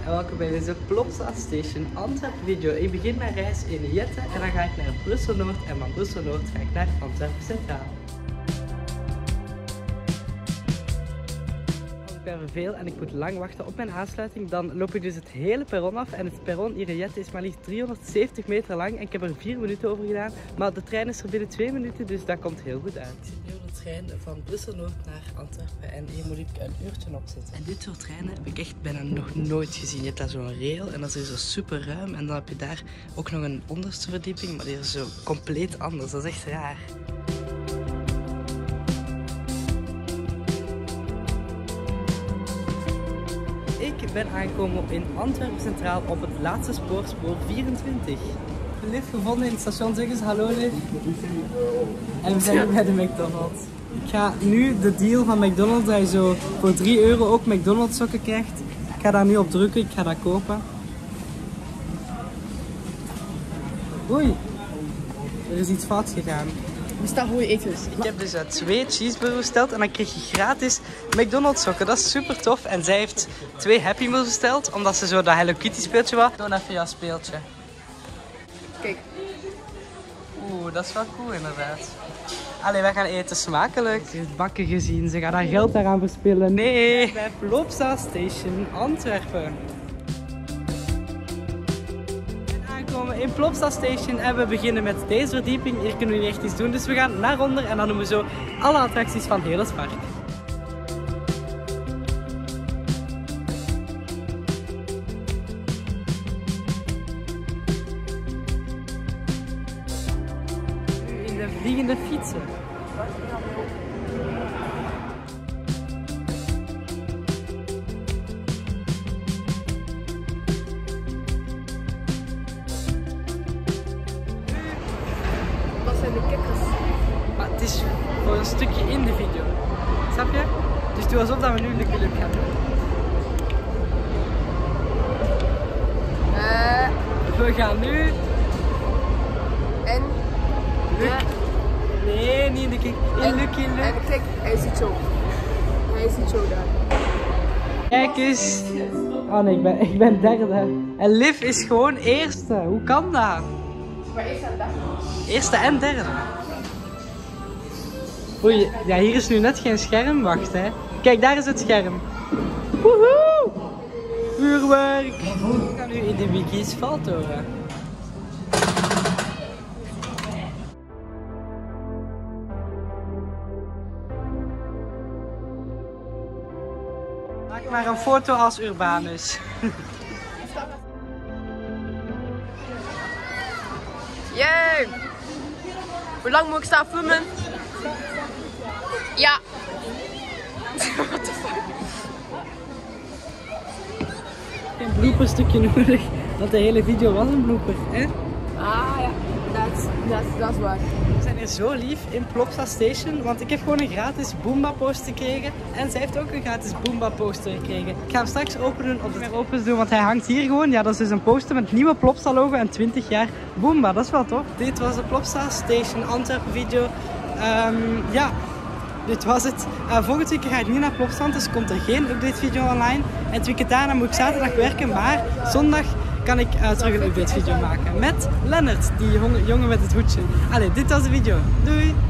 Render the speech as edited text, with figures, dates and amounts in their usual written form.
en welkom bij deze Plopsa Station Antwerpen video. Ik begin mijn reis in Jette en dan ga ik naar Brussel Noord en van Brussel Noord ga ik naar Antwerpen Centraal. Als ik ben verveeld en ik moet lang wachten op mijn aansluiting, dan loop ik dus het hele perron af. En het perron hier in Jette is maar liefst 370 meter lang en ik heb er 4 minuten over gedaan. Maar de trein is er binnen 2 minuten, dus dat komt heel goed uit. Ik zit nu op de trein van Brussel Noord naar Antwerpen en hier moet ik een uurtje op zitten. En dit soort treinen heb ik echt bijna nog nooit gezien. Je hebt daar zo'n rail en dat is zo super ruim en dan heb je daar ook nog een onderste verdieping, maar die is zo compleet anders. Dat is echt raar. Ik ben aangekomen in Antwerpen Centraal op het laatste spoor, spoor 24. Liv gevonden in het station, zeg eens hallo Liv. En we zijn nu bij de McDonald's. Ik ga nu de deal van McDonald's, dat je zo voor 3 euro ook McDonald's sokken krijgt. Ik ga daar nu op drukken, ik ga dat kopen. Oei, er is iets fout gegaan. Er staan goede eten. Ik heb dus 2 cheeseburgers besteld en dan kreeg je gratis McDonald's sokken. Dat is super tof. En zij heeft 2 Happy Meals besteld, omdat ze zo dat Hello Kitty speeltje was. Doe even jouw speeltje. Kijk. Oeh, dat is wel cool inderdaad. Allee, wij gaan eten smakelijk. Ze heeft bakken gezien, ze gaat haar geld daaraan verspillen. Nee! Bij Plopsa Station Antwerpen. In Plopsa Station en we beginnen met deze verdieping. Hier kunnen we niet echt iets doen, dus we gaan naar onder en dan doen we zo alle attracties van heel het park. Nu in de vliegende fietsen. De kikkers. Maar het is voor een stukje in de video. Snap je? Dus doe alsof dat we nu Lucky Luke gaan doen. We gaan nu... En? Nee, niet in de kick. In Lucky Luke. En kijk, hij zit zo. Hij zit zo daar. Kijk eens. Oh nee, ik ben derde. En Liv is gewoon eerste. Hoe kan dat? Maar eerste en derde. Eerste en derde. Oei, ja, hier is nu net geen scherm. Wacht, hè. Kijk, daar is het scherm. Woehoe! Vuurwerk! We gaan nu in de Wiki's Valtoren. Maak maar een foto als Urbanus. Yay! Hoe lang moet ik staan filmen? Ja. What the fuck? Een blooperstukje nodig, want de hele video was een blooper, hè? Ah ja, dat is waar. We zijn hier zo lief in Plopsa Station, want ik heb gewoon een gratis Boomba poster gekregen en zij heeft ook een gratis Boomba poster gekregen. Ik ga hem straks open doen, want hij hangt hier gewoon. Ja, dat is dus een poster met het nieuwe Plopsa logo en 20 jaar Boomba, dat is wel tof. Dit was de Plopsa Station Antwerpen video. Ja, dit was het. Volgende week ga ik niet naar Plopsa, dus komt er geen update video online. En het weekend daarna moet ik zaterdag werken, maar zondag kan ik terug een update video maken met Lennart, die jongen met het hoedje. Allee, dit was de video. Doei!